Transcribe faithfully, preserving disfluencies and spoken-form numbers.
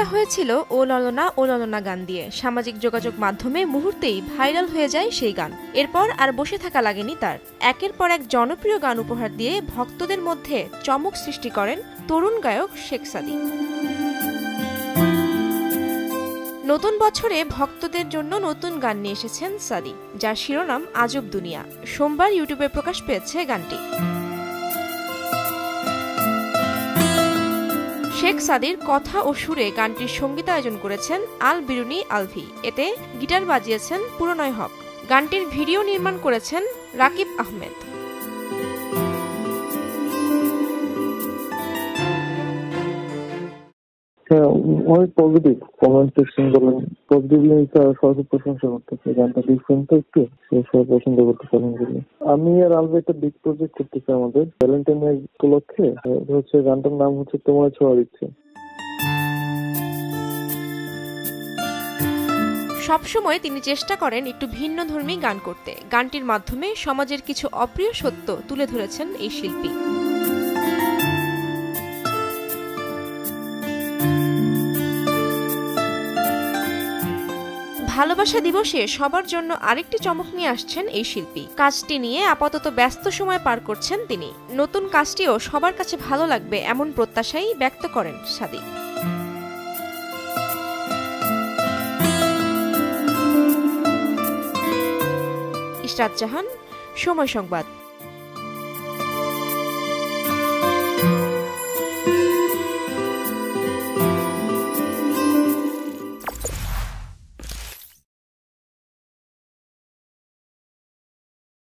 শুরুটা হয়েছিল ও ললনা ও ললনা গান দিয়ে। সামাজিক যোগাযোগ মাধ্যমে মুহূর্তেই ভাইরাল হয়ে যায় সেই গান। এরপর আর বসে থাকা লাগেনি তার। একের পর এক জনপ্রিয় গান উপহার দিয়ে ভক্তদের মধ্যে চমক সৃষ্টি করেন তরুণ গায়ক শেখ সাদী। নতুন বছরে ভক্তদের জন্য নতুন গান নিয়ে এসেছেন সাদী, যার শিরোনাম আজব দুনিয়া। সোমবার ইউটিউবে প্রকাশ পেয়েছে গানটি। শেখ সাদীর কথা ও সুরে গানটির সঙ্গীতায়োজন করেছেন আল বিরুনি আলভি। এতে গিটার বাজিয়েছেন পুরনয় হক। গানটির ভিডিও নির্মাণ করেছেন রাকিব আহমেদ। হ্যাঁ, অনেক পজিটিভ কমেন্ট সেকশন বলেন, পজিটিভলি সবাই প্রশংসা করতেছে। গানটা ডিফারেন্ট তো একটু, সবাই পছন্দ করতেছে আলহামদুলিল্লাহ। আমি আর আলভি একটা বিগ প্রজেক্ট করতেছি আমাদের ভ্যালেন্টাইন ডে উপলক্ষে। হচ্ছে গানটার নাম হচ্ছে তোমার ছোঁয়ার ইচ্ছে। সবসময় তিনি চেষ্টা করেন একটু ভিন্ন ধর্মী গান করতে। গানটির মাধ্যমে সমাজের কিছু অপ্রিয় সত্য তুলে ধরেছেন এই শিল্পী। ভালোবাসা দিবসে সবার জন্য আরেকটি চমক নিয়ে আসছেন এই শিল্পী। কাজটি নিয়ে আপাতত ব্যস্ত সময় পার করছেন তিনি। নতুন কাজটিও সবার কাছে ভালো লাগবে এমন প্রত্যাশাই ব্যক্ত করেন সাদী। ইশরাত জাহান, সময় সংবাদ।